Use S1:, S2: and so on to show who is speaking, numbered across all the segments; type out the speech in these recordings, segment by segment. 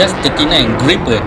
S1: Just 39 Gripen.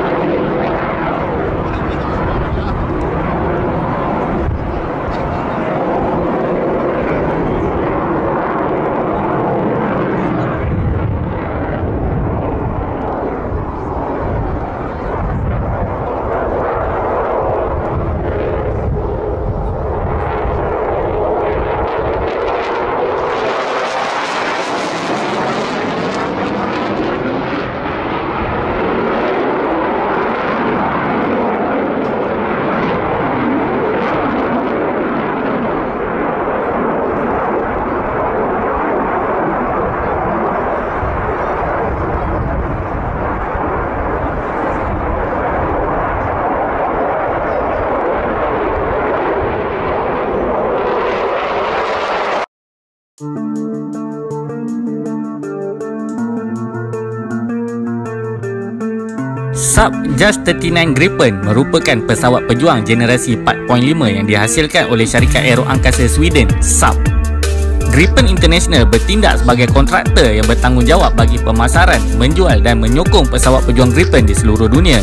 S1: Saab Just 39 Gripen merupakan pesawat pejuang generasi 4.5 yang dihasilkan oleh syarikat aero angkasa Sweden, Saab. Gripen International bertindak sebagai kontraktor yang bertanggungjawab bagi pemasaran, menjual dan menyokong pesawat pejuang Gripen di seluruh dunia.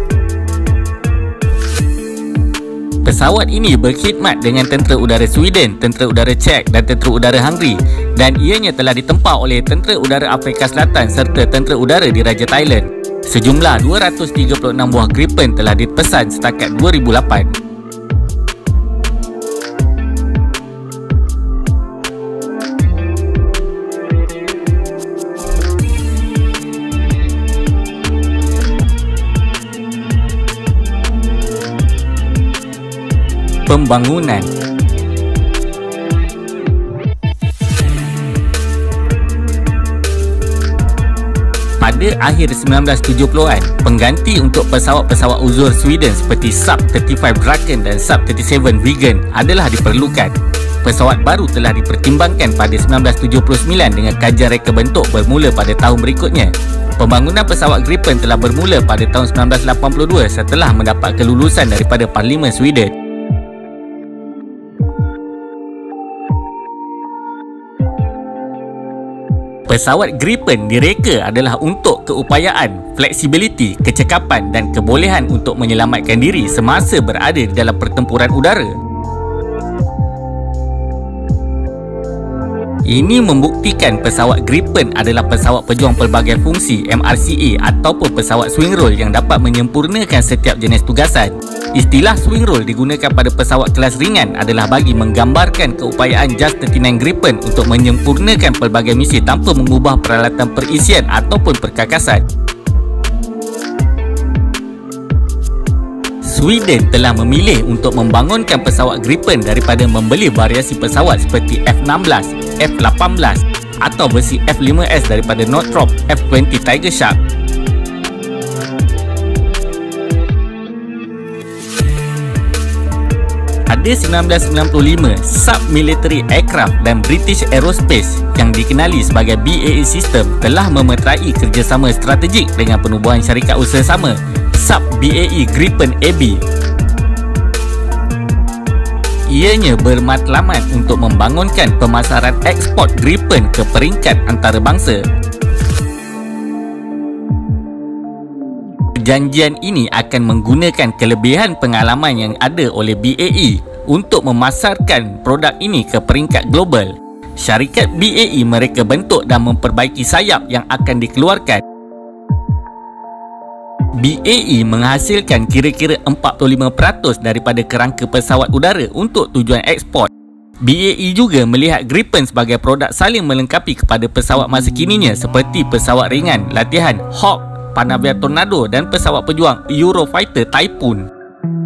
S1: Pesawat ini berkhidmat dengan tentera udara Sweden, tentera udara Czech dan tentera udara Hungary, dan ianya telah ditempa oleh tentera udara Afrika Selatan serta tentera udara diraja Thailand. Sejumlah 236 buah Gripen telah dipesan setakat 2008. Pembangunan. Pada akhir 1970-an, pengganti untuk pesawat-pesawat uzur Sweden seperti Saab 35 Draken dan Saab 37 Viggen adalah diperlukan. Pesawat baru telah dipertimbangkan pada 1979 dengan kajian reka bentuk bermula pada tahun berikutnya. Pembangunan pesawat Gripen telah bermula pada tahun 1982 setelah mendapat kelulusan daripada Parlimen Sweden. Pesawat Gripen direka adalah untuk keupayaan, fleksibiliti, kecekapan dan kebolehan untuk menyelamatkan diri semasa berada di dalam pertempuran udara. Ini membuktikan pesawat Gripen adalah pesawat pejuang pelbagai fungsi MRCA ataupun pesawat swing roll yang dapat menyempurnakan setiap jenis tugasan. Istilah swing roll digunakan pada pesawat kelas ringan adalah bagi menggambarkan keupayaan Just 39 Gripen untuk menyempurnakan pelbagai misi tanpa mengubah peralatan perisian ataupun perkakasan. Sweden telah memilih untuk membangunkan pesawat Gripen daripada membeli variasi pesawat seperti F-16, F-18 atau versi F-5S daripada Northrop F-20 Tiger Shark. Pada 1995, Saab Military Aircraft dan British Aerospace yang dikenali sebagai BAE System telah memeterai kerjasama strategik dengan penubuhan syarikat usaha sama, Saab BAE Gripen AB. Ianya bermatlamat untuk membangunkan pemasaran ekspor Gripen ke peringkat antarabangsa. Perjanjian ini akan menggunakan kelebihan pengalaman yang ada oleh BAE untuk memasarkan produk ini ke peringkat global. Syarikat BAE mereka bentuk dan memperbaiki sayap yang akan dikeluarkan. BAE menghasilkan kira-kira 45% daripada kerangka pesawat udara untuk tujuan ekspor. BAE juga melihat Gripen sebagai produk saling melengkapi kepada pesawat masa kininya seperti pesawat ringan latihan Hawk, Panavia Tornado dan pesawat pejuang Eurofighter Typhoon.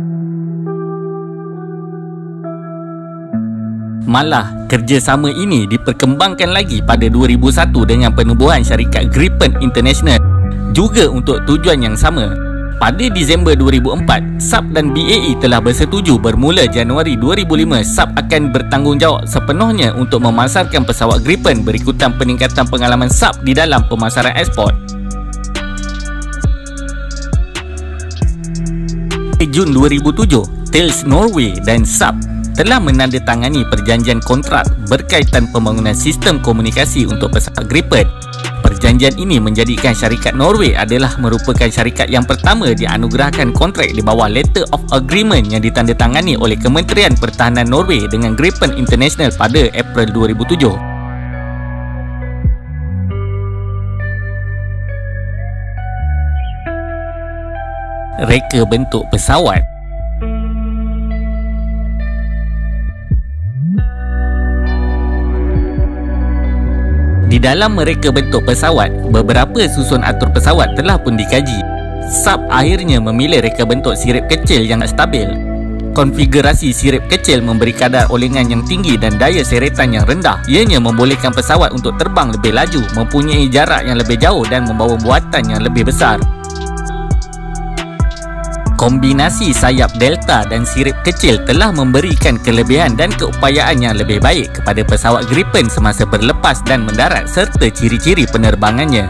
S1: Malah, kerjasama ini diperkembangkan lagi pada 2001 dengan penubuhan syarikat Gripen International juga untuk tujuan yang sama. Pada Disember 2004, Saab dan BAE telah bersetuju bermula Januari 2005 Saab akan bertanggungjawab sepenuhnya untuk memasarkan pesawat Gripen berikutan peningkatan pengalaman Saab di dalam pemasaran ekspor. Jun 2007, Thales Norway dan Saab telah menandatangani perjanjian kontrak berkaitan pembangunan sistem komunikasi untuk pesawat Gripen. perjanjian ini menjadikan syarikat Norway adalah merupakan syarikat yang pertama dianugerahkan kontrak di bawah Letter of Agreement yang ditandatangani oleh Kementerian Pertahanan Norway dengan Gripen International pada April 2007. Reka bentuk pesawat. Di dalam mereka bentuk pesawat, beberapa susun atur pesawat telah pun dikaji. Sub akhirnya memilih reka bentuk sirip kecil yang stabil. Konfigurasi sirip kecil memberi kadar olengan yang tinggi dan daya seretan yang rendah. Ianya membolehkan pesawat untuk terbang lebih laju, mempunyai jarak yang lebih jauh dan membawa muatan yang lebih besar. Kombinasi sayap delta dan sirip kecil telah memberikan kelebihan dan keupayaan yang lebih baik kepada pesawat Gripen semasa berlepas dan mendarat serta ciri-ciri penerbangannya.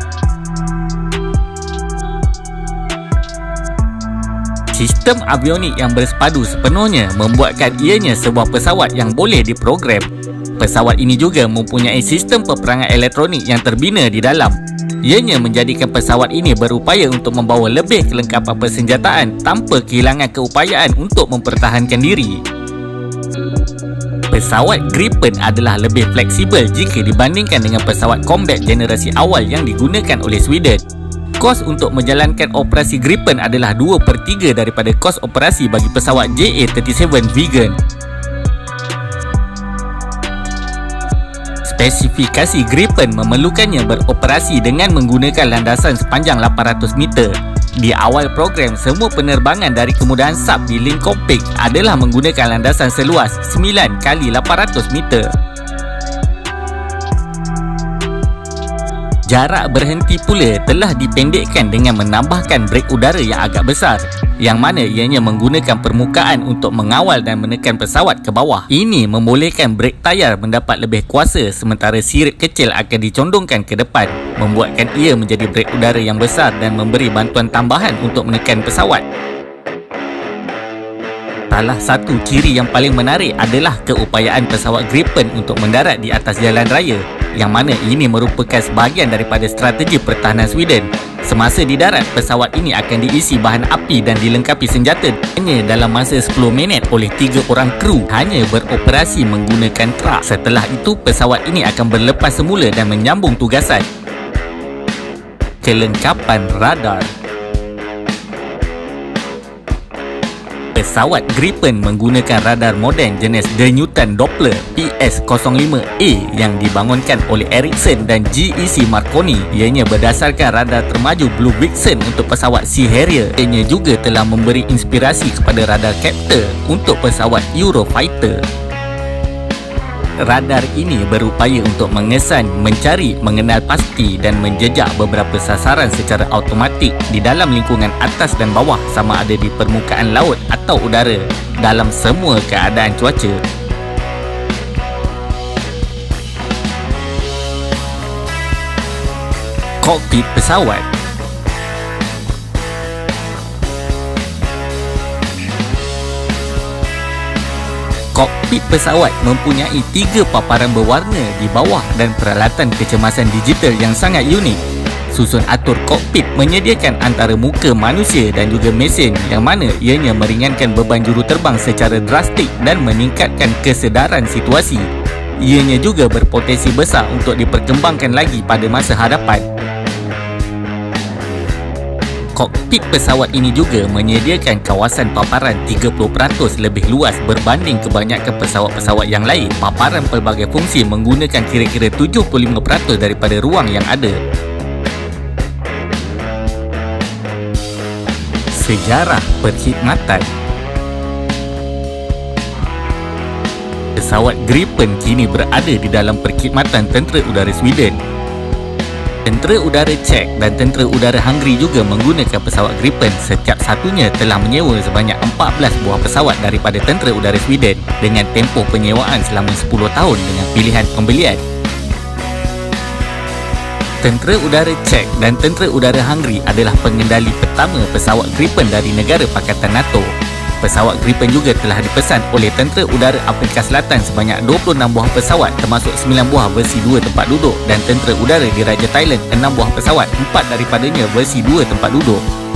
S1: Sistem avionik yang bersepadu sepenuhnya membuatkan ianya sebuah pesawat yang boleh diprogram. Pesawat ini juga mempunyai sistem peperangan elektronik yang terbina di dalam. Ianya menjadikan pesawat ini berupaya untuk membawa lebih kelengkapan persenjataan tanpa kehilangan keupayaan untuk mempertahankan diri. Pesawat Gripen adalah lebih fleksibel jika dibandingkan dengan pesawat combat generasi awal yang digunakan oleh Sweden. Kos untuk menjalankan operasi Gripen adalah 2/3 daripada kos operasi bagi pesawat JA-37 Viggen. Spesifikasi Gripen memerlukannya beroperasi dengan menggunakan landasan sepanjang 800 meter. Di awal program, semua penerbangan dari kemudahan sub di Linköping adalah menggunakan landasan seluas 9 kali 800 meter. Jarak berhenti pula telah dipendekkan dengan menambahkan brek udara yang agak besar, yang mana ianya menggunakan permukaan untuk mengawal dan menekan pesawat ke bawah. Ini membolehkan brek tayar mendapat lebih kuasa sementara sirip kecil akan dicondongkan ke depan, membuatkan ia menjadi brek udara yang besar dan memberi bantuan tambahan untuk menekan pesawat. Salah satu ciri yang paling menarik adalah keupayaan pesawat Gripen untuk mendarat di atas jalan raya, yang mana ini merupakan sebahagian daripada strategi pertahanan Sweden. Semasa di darat, pesawat ini akan diisi bahan api dan dilengkapi senjata hanya dalam masa 10 minit oleh 3 orang kru hanya beroperasi menggunakan truk. Setelah itu, pesawat ini akan berlepas semula dan menyambung tugasan. Kelengkapan radar. Pesawat Gripen menggunakan radar moden jenis De Newton Doppler PS-05A yang dibangunkan oleh Ericsson dan GEC Marconi. Ianya berdasarkan radar termaju Blue Vixen untuk pesawat Sea Harrier. Ianya juga telah memberi inspirasi kepada radar Captor untuk pesawat Eurofighter. Radar ini berupaya untuk mengesan, mencari, mengenal pasti dan menjejak beberapa sasaran secara automatik di dalam lingkungan atas dan bawah, sama ada di permukaan laut atau udara, dalam semua keadaan cuaca. Kokpit pesawat. Kokpit pesawat mempunyai 3 paparan berwarna di bawah dan peralatan kecemasan digital yang sangat unik. Susun atur kokpit menyediakan antara muka manusia dan juga mesin, yang mana ianya meringankan beban juruterbang secara drastik dan meningkatkan kesedaran situasi. Ianya juga berpotensi besar untuk diperkembangkan lagi pada masa hadapan. Kokpit pesawat ini juga menyediakan kawasan paparan 30% lebih luas berbanding kebanyakan pesawat-pesawat yang lain. Paparan pelbagai fungsi menggunakan kira-kira 75% daripada ruang yang ada. Sejarah perkhidmatan. Pesawat Gripen kini berada di dalam perkhidmatan Tentera Udara Sweden. Tentera Udara Czech dan Tentera Udara Hungary juga menggunakan pesawat Gripen. Setiap satunya telah menyewa sebanyak 14 buah pesawat daripada Tentera Udara Sweden dengan tempoh penyewaan selama 10 tahun dengan pilihan pembelian. Tentera Udara Czech dan Tentera Udara Hungary adalah pengendali pertama pesawat Gripen dari negara Pakatan NATO. Pesawat Gripen juga telah dipesan oleh Tentera Udara Afrika Selatan sebanyak 26 buah pesawat, termasuk 9 buah versi 2 tempat duduk, dan Tentera Udara Diraja Thailand 6 buah pesawat, 4 daripadanya versi 2 tempat duduk.